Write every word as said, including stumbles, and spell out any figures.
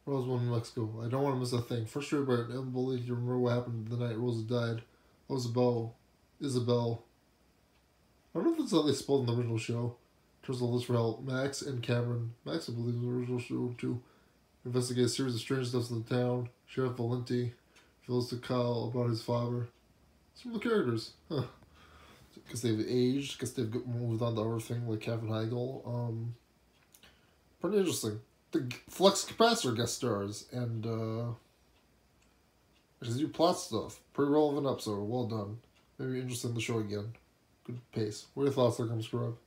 Roswell, New Mexico. I don't want to miss a thing. First year, but I don't believe you remember what happened the night Rosa died. Isabel. Isabel. I don't know if that's how they spelled in the original show. Turns the list for help. Max and Cameron. Max, I believe, in the original show, too. Investigate a series of strange deaths in the town. Sheriff Valenti feels to Kyle about his father. Some of the characters. Huh. Because they've aged. Because they've moved on to other things like Katherine Heigl. Um, pretty interesting. The Flux Capacitor guest stars. And, uh... Just do plot stuff. Pretty relevant episode. Well done. Maybe interested in the show again. Good pace. What are your thoughts, like I'm Scrub?